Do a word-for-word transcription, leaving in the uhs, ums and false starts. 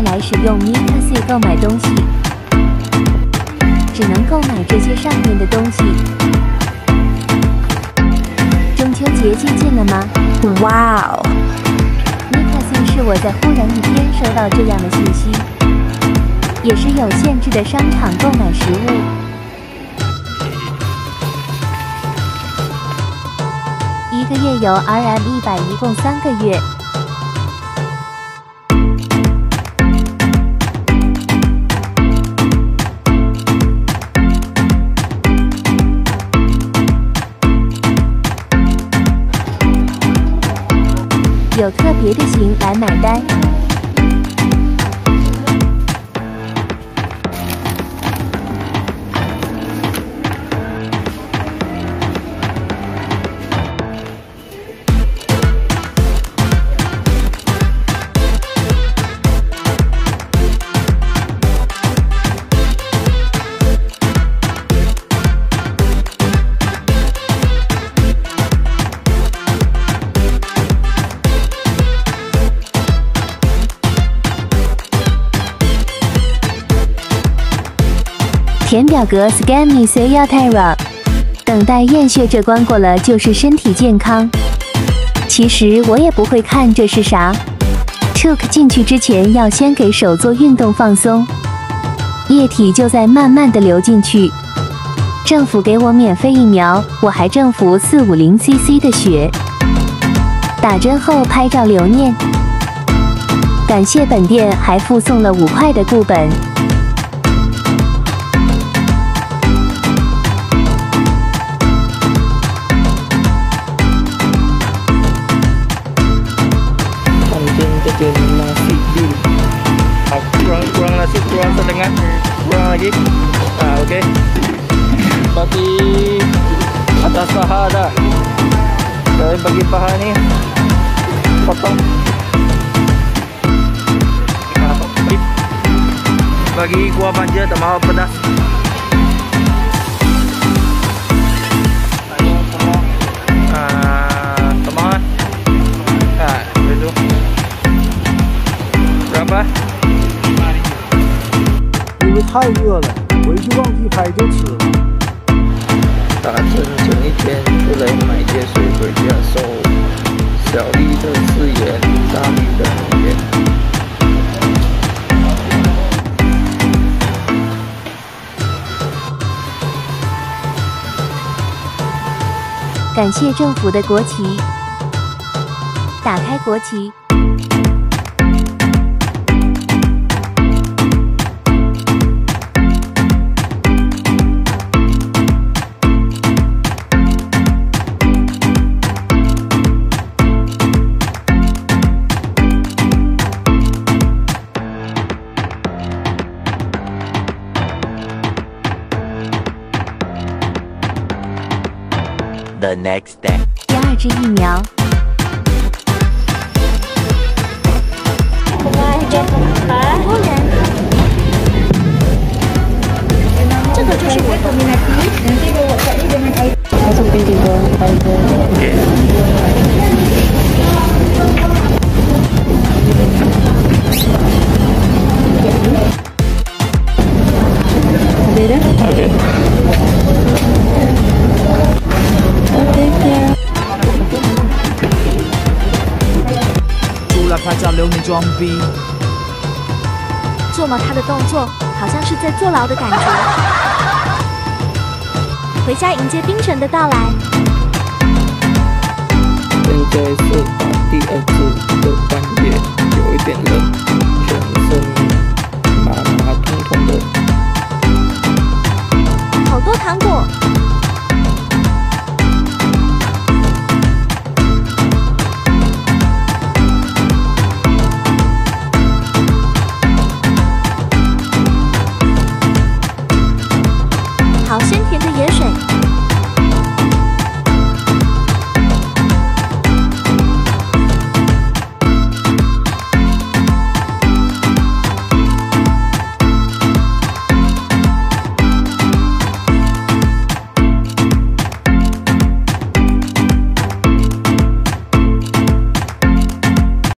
来使用 Mikasi 购买东西，只能购买这些上面的东西。中秋节接近了吗？哇哦 ！Mikasi 是我在忽然一天收到这样的信息，也是有限制的商场购买食物。一个月有 R M 一百，一共三个月。有特别的型来买单。填表格 Scan me say ya Terra， 等待验血这关过了就是身体健康。其实我也不会看这是啥。Took 进去之前要先给手做运动放松，液体就在慢慢的流进去。政府给我免费疫苗，我还政府四百五十 C C 的血。打针后拍照留念。感谢本店还附送了五块的固本。 Chicken nasi dulu. Ah, kurang kurang nasi kurang setengah kurang lagi. Ah, okey. Bagi atas paha dah. Saya bagi paha ni potong. Bagi kuah manja tak mahu pedas. Ah, teman. Ah, itu. Berapa？ 因为太热了，回去忘记拍就迟了。 打针前一天出来买些水回家收。小丽的誓言，大米的诺言。 感谢政府的国旗。打开国旗。 The next day， 第二支疫苗。这个就是我的。 拍照留你装逼。 做了他的动作，好像是在坐牢的感觉。回家迎接冰神的到来。 现在是打第二次的半夜，有一点冷。